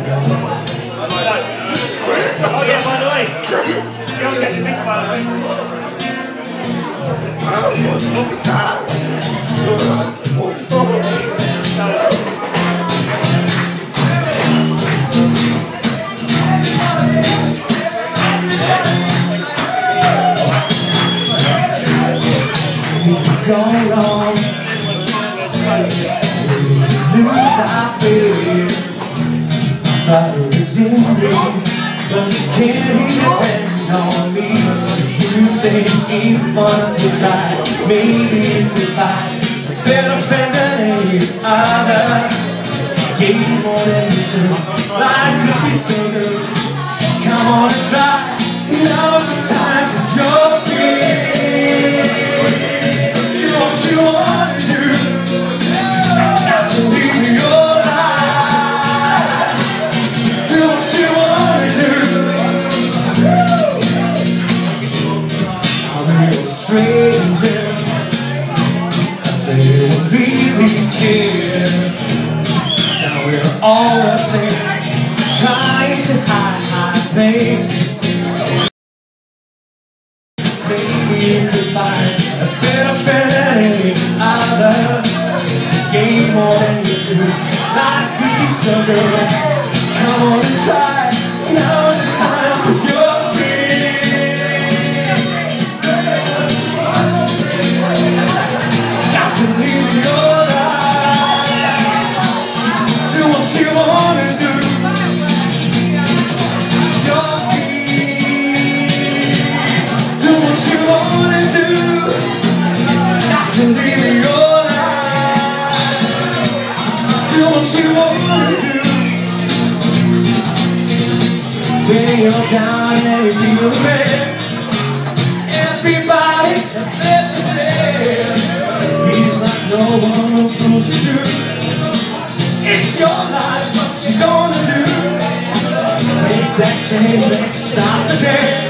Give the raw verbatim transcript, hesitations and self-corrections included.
Oh yeah, by the way, you don't get to think by the way. Go wrong, lose I fear. Fire is in me, but you can't depend on me. You think even if you try, maybe you could find a better friend than any other. Gave you more than you took, life could be so good. Come on and try, now's the time, 'cause you're free. What you want to do, not to live your life. Do what you want to do. I'm a real stranger, they don't really care. Now we're all the same, trying to hide, hide, babe. Maybe you could find a better friend than any other. Gave more than you do, life could be so good. Come on and try, now's the time, 'cause you're free. Got to live your life, do what you want to do. You're free, do what you want to do. Got to live your life, do what you want to do. When you're down and you feel red, everybody left to say, feels like no one will pull you through. It's your life, what you gonna do? Make that change, let's start today.